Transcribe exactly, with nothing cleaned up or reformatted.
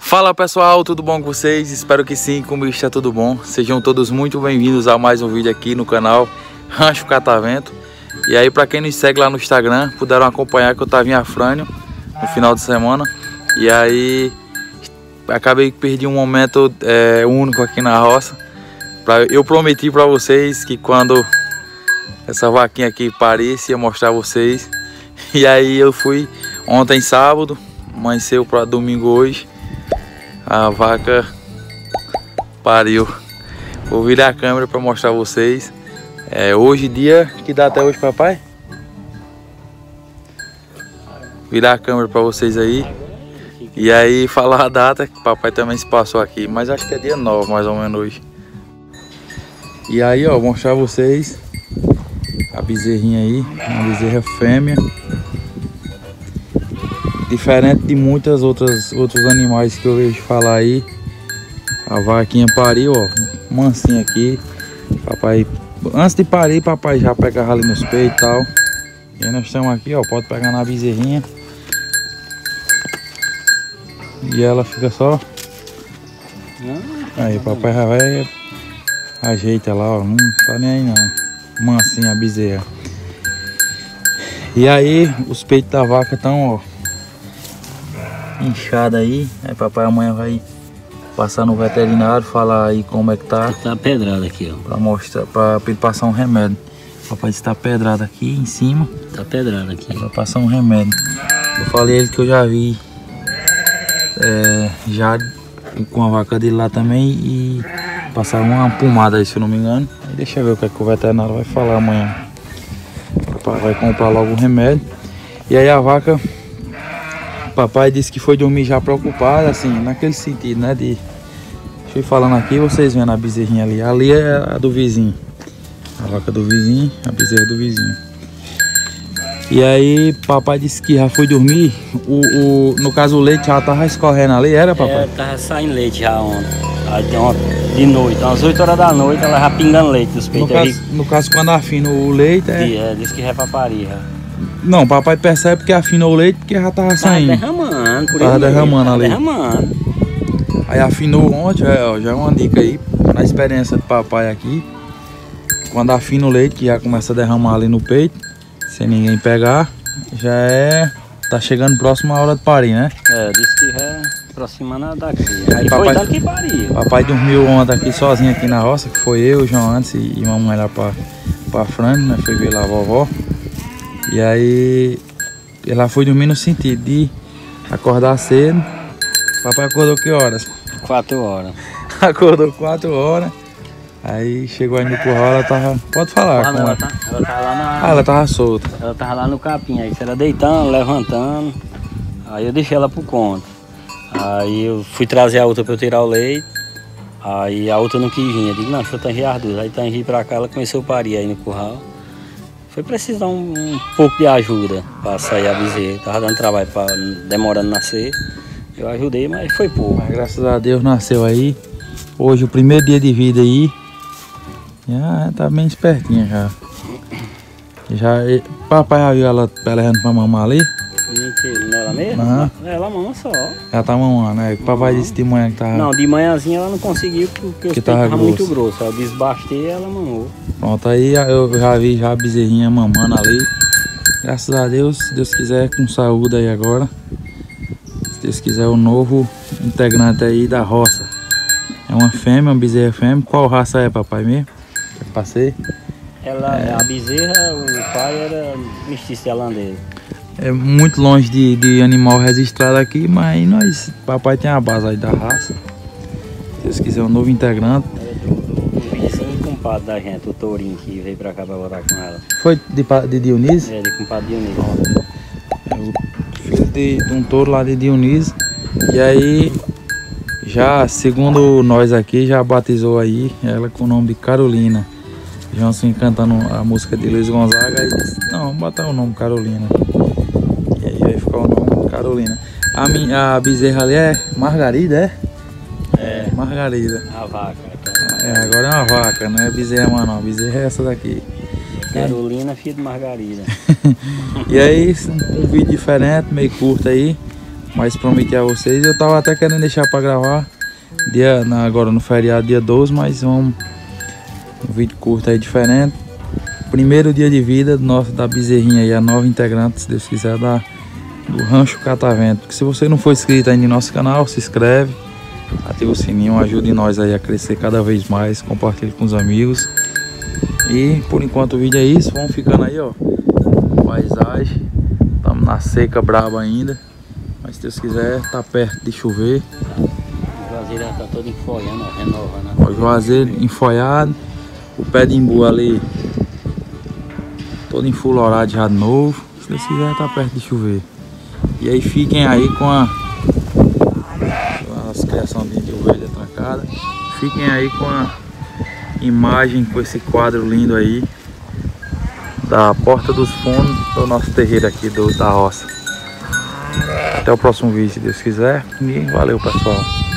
Fala pessoal, tudo bom com vocês? Espero que sim, comigo está tudo bom. Sejam todos muito bem-vindos a mais um vídeo aqui no canal Rancho Catavento. E aí, para quem nos segue lá no Instagram, puderam acompanhar que eu estava em Afrânio no final de semana. E aí acabei que perdi um momento é, único aqui na roça. Pra, eu prometi para vocês que quando essa vaquinha aqui parisse, ia mostrar a vocês. E aí eu fui ontem sábado, amanheceu para domingo hoje. A vaca pariu. Vou virar a câmera para mostrar a vocês. É, hoje dia, que dá até hoje, papai? Virar a câmera para vocês aí. E aí falar a data, que papai também se passou aqui. Mas acho que é dia nove mais ou menos hoje. E aí, ó, vou mostrar a vocês a bezerrinha aí, uma bezerra fêmea. Diferente de muitas outras outros animais que eu vejo falar aí, a vaquinha pariu, ó, mansinha aqui. Papai, antes de parir, papai já pegava ali nos peitos e tal. E aí nós estamos aqui, ó, pode pegar na bezerrinha. E ela fica só. Aí, papai já vai, ajeita lá, ó, não tá nem aí não. Mansinha a bezerra. E aí, os peitos da vaca estão, ó, inchada aí. Aí papai amanhã vai passar no veterinário, falar aí como é que tá. Tá pedrada aqui, ó. Pra mostrar, pra, pra ele passar um remédio. Papai disse que tá pedrada aqui em cima. Tá pedrada aqui. Vai passar um remédio. Eu falei ele que eu já vi é, já com a vaca dele lá também e passar uma pomada aí, se eu não me engano. Aí deixa eu ver o que, é que o veterinário vai falar amanhã. Papai vai comprar logo o remédio. E aí a vaca, papai disse que foi dormir já preocupado, assim, naquele sentido, né, de... Deixa eu ir falando aqui, vocês vendo a bezerrinha ali. Ali é a do vizinho. A vaca do vizinho, a bezerra do vizinho. E aí, papai disse que já foi dormir. O, o, no caso, o leite já tava escorrendo ali, era, papai? É, tava saindo leite já ontem. De, ontem, de noite, às oito horas da noite, ela já pingando leite dos peitos. No caso, no caso, quando afina o leite, é... É, disse que já é pra parir, já. Não, papai percebe que afinou o leite porque já tava saindo. Tava derramando, por Tava derramando ali. derramando. Aí afinou ontem, é, ó, já é uma dica aí, na experiência do papai aqui. Quando afina o leite, que já começa a derramar ali no peito, sem ninguém pegar, já é... Tá chegando próximo a hora de parir, né? É, disse que já é aproximando da cria. Aí papai, foi dali que pariu. Papai dormiu ontem aqui sozinho aqui na roça, que foi eu, João antes e, e mamãe lá pra, pra frente, né? Foi ver lá a vovó. E aí, ela foi dormir no sentido de acordar cedo. Papai acordou que horas? Quatro horas. Acordou quatro horas. Aí chegou aí no curral, ela tava... Pode falar. Ela, como ela, é? tá, ela tava lá na... Ah, ela tava solta. Ela tava lá no capim, aí ela deitando, levantando. Aí eu deixei ela por conta. Aí eu fui trazer a outra pra eu tirar o leite. Aí a outra não quis vir. Eu digo, não, deixa eu tanger as duas. Aí tangi pra cá, ela começou a parir aí no curral. Foi preciso dar um, um pouco de ajuda para sair a bezerra. Tava dando trabalho, pra, demorando a nascer. Eu ajudei, mas foi pouco. Mas graças a Deus nasceu aí. Hoje o primeiro dia de vida aí. Já tá bem espertinha já. Já papai já viu ela pelejando pra mamar ali? Nela mesmo? Uhum. Ela mama só. Ela tá mamando, né? O papai disse de manhã que tava... Não, de manhãzinha ela não conseguiu porque os peitos estavam muito grossos. Eu desbastei e ela mamou. Pronto, aí eu já vi já a bezerrinha mamando ali. Graças a Deus, se Deus quiser, com saúde aí agora. Se Deus quiser, o novo integrante aí da roça. É uma fêmea, uma bezerra fêmea. Qual raça é, papai mesmo? Eu passei. Ela, é... A bezerra, o pai era mestiço de holandês. É muito longe de, de animal registrado aqui, mas nós, papai tem a base aí da raça. Se Deus quiser, um novo integrante. É do, do, do vizinho e compadre da gente, o Tourinho, que veio pra cá pra botar com ela. Foi de, de Dionísio? É, de compadre Dionísio. É o filho de, de um touro lá de Dionísio. E aí, já segundo nós aqui, já batizou aí ela com o nome de Carolina. Joãozinho cantando a música de Luiz Gonzaga e disse, não, vamos botar o nome Carolina. E aí vai ficar o nome Carolina. A, minha, a bezerra ali é Margarida, é? É. Margarida. A vaca. É, agora é uma vaca, não é bezerra mais não. A bezerra é essa daqui. Carolina, filha de Margarida. E aí, um vídeo diferente, meio curto aí. Mas prometi a vocês, eu tava até querendo deixar pra gravar dia, na, agora no feriado, dia doze, mas vamos um vídeo curto aí diferente. Primeiro dia de vida do nosso, da bezerrinha aí, a nova integrante, se Deus quiser, da, do Rancho Catavento. Se você não for inscrito ainda no nosso canal, se inscreve, ativa o sininho, ajude nós aí a crescer cada vez mais, compartilhe com os amigos. E por enquanto o vídeo é isso, vamos ficando aí, ó, paisagem, estamos na seca braba ainda, mas se Deus quiser, tá perto de chover. O juazeiro já tá todo enfolhando, ó, renovando. Ó, o juazeiro enfolhado, o pé de imbu ali todo enflorado já de novo. Se Deus quiser, tá perto de chover. E aí fiquem aí com a as criações de ovelha trancada. Fiquem aí com a imagem, com esse quadro lindo aí da porta dos fundos do nosso terreiro aqui do, da roça. Até o próximo vídeo, se Deus quiser. E valeu, pessoal.